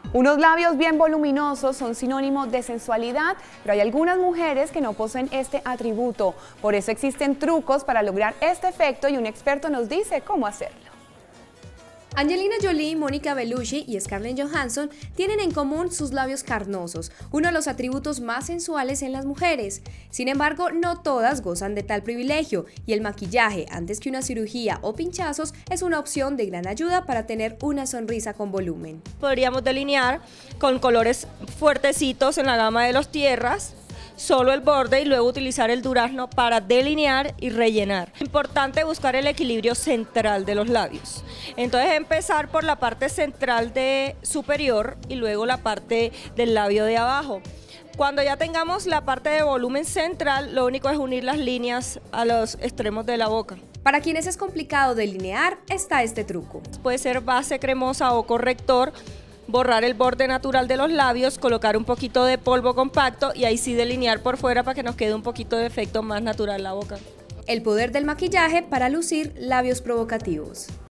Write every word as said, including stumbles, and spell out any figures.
Unos labios bien voluminosos son sinónimo de sensualidad, pero hay algunas mujeres que no poseen este atributo. Por eso existen trucos para lograr este efecto y un experto nos dice cómo hacerlo. Angelina Jolie, Mónica Bellucci y Scarlett Johansson tienen en común sus labios carnosos, uno de los atributos más sensuales en las mujeres. Sin embargo, no todas gozan de tal privilegio y el maquillaje, antes que una cirugía o pinchazos, es una opción de gran ayuda para tener una sonrisa con volumen. Podríamos delinear con colores fuertecitos en la gama de los tierras, solo el borde y luego utilizar el durazno para delinear y rellenar. Importante buscar el equilibrio central de los labios. Entonces empezar por la parte central de superior y luego la parte del labio de abajo. Cuando ya tengamos la parte de volumen central, lo único es unir las líneas a los extremos de la boca. Para quienes es complicado delinear, está este truco. Puede ser base cremosa o corrector, borrar el borde natural de los labios, colocar un poquito de polvo compacto y ahí sí delinear por fuera para que nos quede un poquito de efecto más natural en la boca. El poder del maquillaje para lucir labios provocativos.